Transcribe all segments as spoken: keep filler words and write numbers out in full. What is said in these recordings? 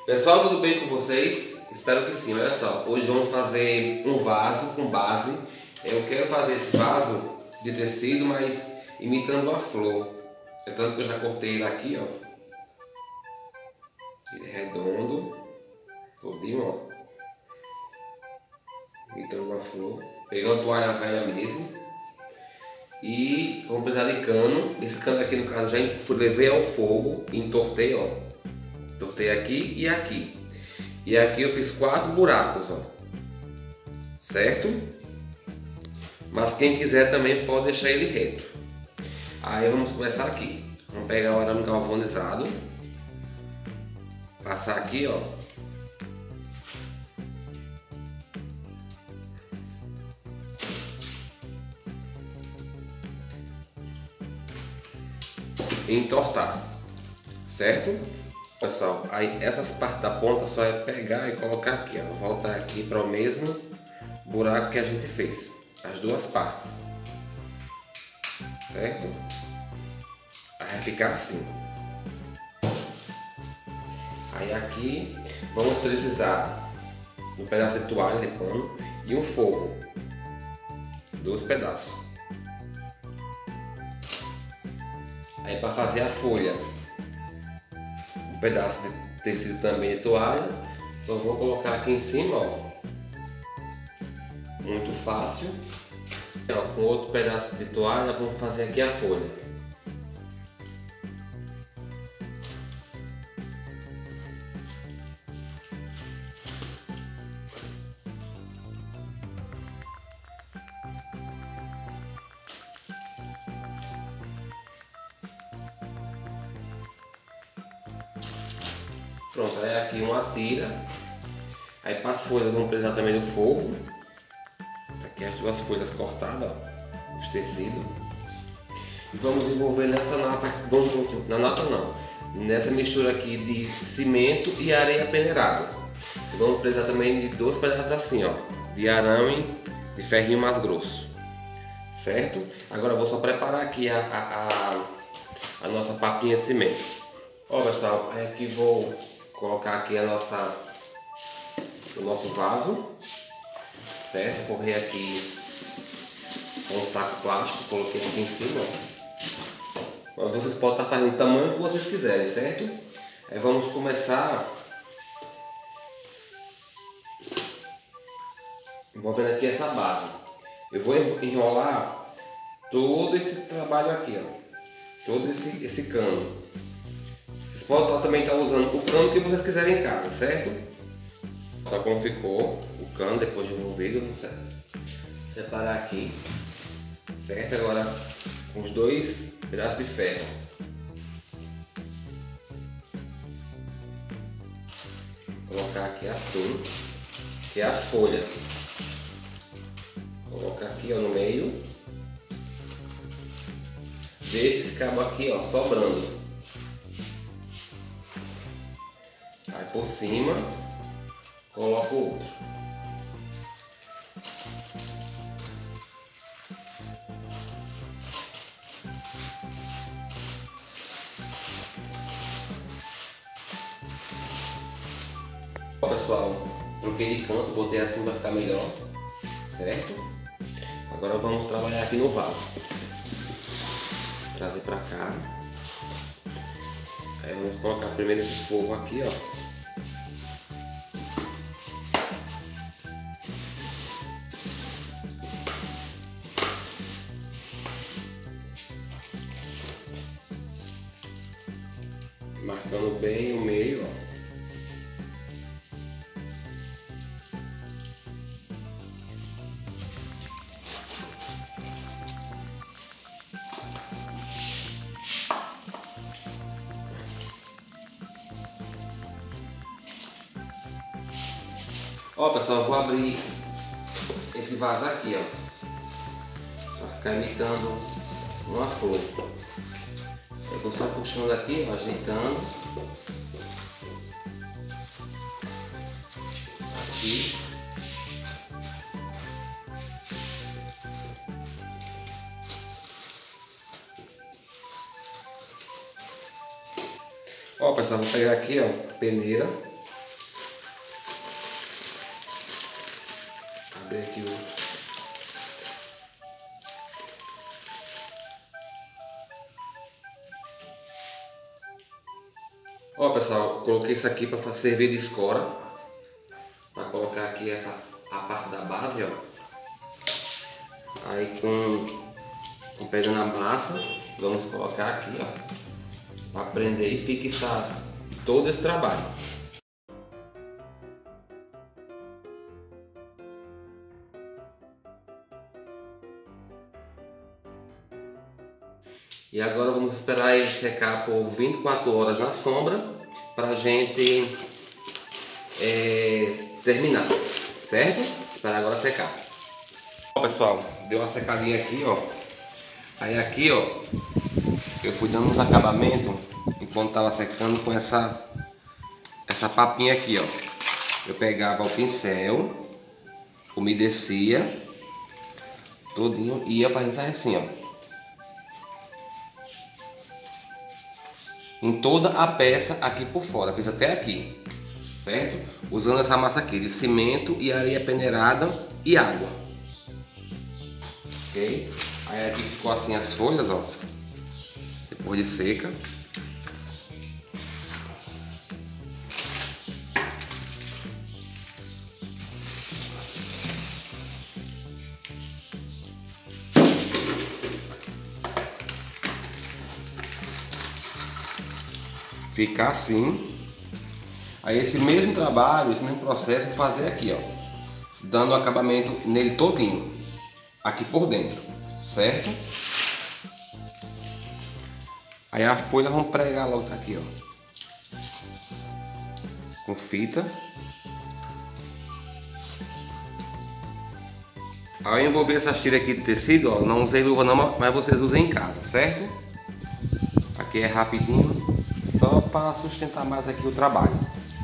Pessoal, tudo bem com vocês? Espero que sim. Olha só, hoje vamos fazer um vaso com base. Eu quero fazer esse vaso de tecido, mas imitando uma flor. É tanto que eu já cortei ele aqui, ó. Ele é redondo, todinho, ó. Imitando uma flor. Peguei uma toalha velha mesmo. E vamos precisar de cano. Esse cano aqui, no caso, já levei ao fogo e entortei, ó. Entortei aqui e aqui. E aqui eu fiz quatro buracos, ó. Certo? Mas quem quiser também pode deixar ele reto. Aí vamos começar aqui. Vamos pegar o arame galvanizado. Passar aqui, ó. E entortar. Certo? Pessoal, aí essas partes da ponta só é pegar e colocar aqui, ó. Voltar aqui para o mesmo buraco que a gente fez. As duas partes. Certo? Aí vai ficar assim. Aí aqui vamos precisar de um pedaço de toalha de pano e um forro. Dois pedaços. Aí para fazer a folha, um pedaço de tecido também de toalha. Só vou colocar aqui em cima, ó. Muito fácil. Ó, com outro pedaço de toalha vamos fazer aqui a folha. Pronto, aí aqui uma tira. Aí para as folhas vamos precisar também do forro. Aqui as duas folhas cortadas, ó, os tecidos. E vamos envolver nessa nata, vamos, na nata não, nessa mistura aqui de cimento e areia peneirada. E vamos precisar também de dois pedaços assim, ó, de arame de ferrinho mais grosso. Certo? Agora eu vou só preparar aqui a, a, a, a nossa papinha de cimento. Ó pessoal, aí aqui vou colocar aqui a nossa, o nosso vaso, certo? Correr aqui com um saco plástico, coloquei aqui em cima. Ó. Vocês podem estar fazendo o tamanho que vocês quiserem, certo? Aí vamos começar envolvendo aqui essa base. Eu vou enrolar todo esse trabalho aqui, ó, todo esse, esse cano. Vocês podem estar, também estar usando o cano que vocês quiserem em casa, certo? Só como ficou o cano depois de envolvido, vamos separar aqui, certo? Agora com os dois pedaços de ferro. Vou colocar aqui assim, que é as folhas. Vou colocar aqui, ó, no meio. Deixa esse cabo aqui, ó, sobrando. Aí por cima coloco o outro. Ó, pessoal, troquei de canto, botei assim para ficar melhor, certo? Agora vamos trabalhar aqui no vaso. Trazer para cá. Aí vamos colocar primeiro esse forro aqui, ó. Marcando bem o meio, ó. Ó pessoal, eu vou abrir esse vaso aqui, ó, para ficar imitando uma flor. Eu vou só puxando aqui, ó, ajeitando. Aqui. Ó pessoal, vou pegar aqui, ó, peneira. Ó pessoal, coloquei isso aqui para servir de escora, para colocar aqui essa a parte da base, ó. Aí com, com pegando a massa, vamos colocar aqui, ó, para prender e fixar todo esse trabalho. E agora vamos esperar ele secar por vinte e quatro horas na sombra para a gente é, terminar, certo? Esperar agora secar. Ó, pessoal, deu uma secadinha aqui, ó. Aí aqui, ó, eu fui dando uns acabamentos enquanto tava secando com essa essa papinha aqui, ó. Eu pegava o pincel, umedecia todinho e ia fazendo assim, ó, em toda a peça aqui por fora, fiz até aqui, certo? Usando essa massa aqui de cimento e areia peneirada e água, ok? Aí aqui ficou assim as folhas, ó, depois de seca. Ficar assim. Aí esse mesmo trabalho, esse mesmo processo, vou fazer aqui, ó, dando acabamento nele todinho, aqui por dentro, certo? Aí a folha vamos pregar logo aqui, ó, com fita. Ao envolver essas tiras aqui de tecido, ó, não usei luva não, mas vocês usem em casa, certo? Aqui é rapidinho, só para sustentar mais aqui o trabalho.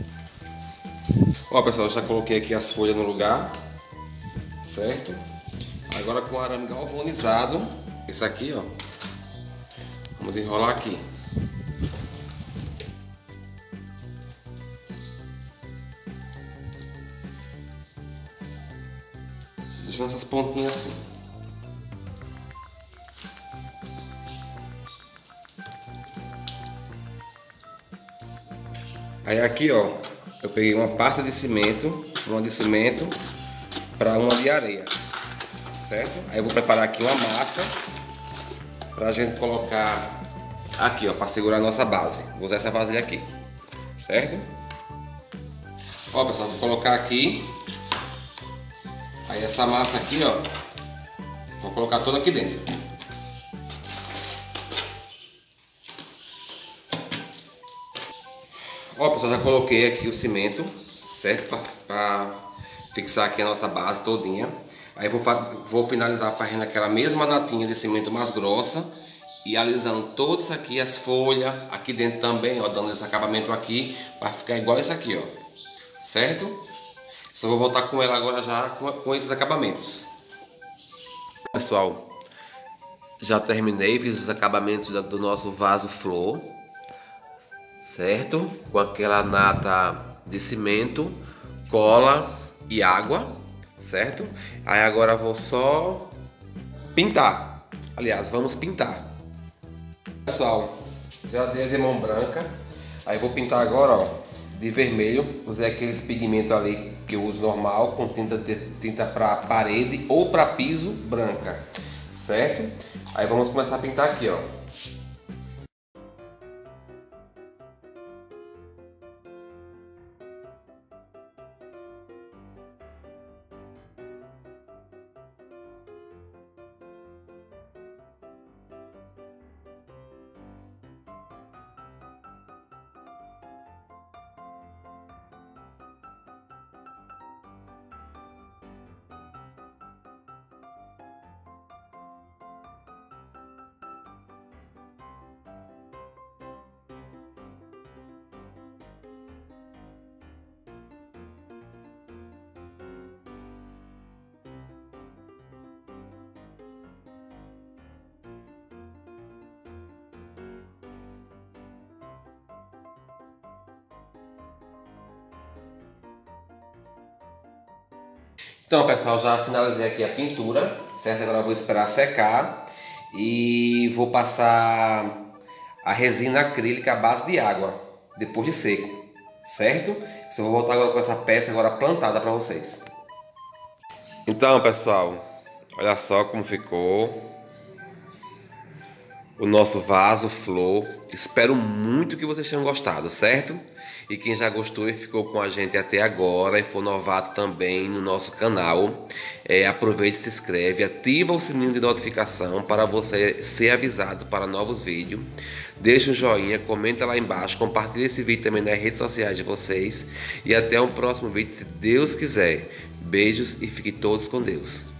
Ó pessoal, eu já coloquei aqui as folhas no lugar, certo? Agora com o arame galvanizado, esse aqui, ó, vamos enrolar aqui. Deixando essas pontinhas assim. Aí aqui, ó, eu peguei uma pasta de cimento, uma de cimento para uma de areia, certo? Aí eu vou preparar aqui uma massa para a gente colocar aqui, ó, para segurar a nossa base. Vou usar essa vasilha aqui, certo? Ó pessoal, vou colocar aqui. Aí essa massa aqui, ó, vou colocar toda aqui dentro. Ó pessoal, já coloquei aqui o cimento, certo? Para fixar aqui a nossa base todinha. Aí vou, vou finalizar fazendo aquela mesma natinha de cimento mais grossa e alisando todas aqui as folhas, aqui dentro também, ó, dando esse acabamento aqui para ficar igual esse aqui, ó, certo? Só vou voltar com ela agora já com, com esses acabamentos. Pessoal, já terminei, fiz os acabamentos do nosso vaso flor, certo? Com aquela nata de cimento, cola e água, certo? Aí agora vou só pintar. Aliás, vamos pintar. Pessoal, já dei a de mão branca. Aí vou pintar agora, ó, de vermelho. Usei aqueles pigmentos ali que eu uso normal, com tinta, de, tinta para parede ou para piso branca, certo? Aí vamos começar a pintar aqui, ó. Então pessoal, já finalizei aqui a pintura, certo? Agora eu vou esperar secar e vou passar a resina acrílica à base de água. depois de seco, certo? Só vou voltar agora com essa peça agora plantada para vocês. Então, pessoal, olha só como ficou o nosso vaso flor. Espero muito que vocês tenham gostado, certo? E quem já gostou e ficou com a gente até agora e for novato também no nosso canal, é, aproveite, se inscreve, ativa o sininho de notificação para você ser avisado para novos vídeos. Deixa um joinha, comenta lá embaixo, compartilha esse vídeo também nas redes sociais de vocês. E até um próximo vídeo, se Deus quiser. Beijos e fiquem todos com Deus.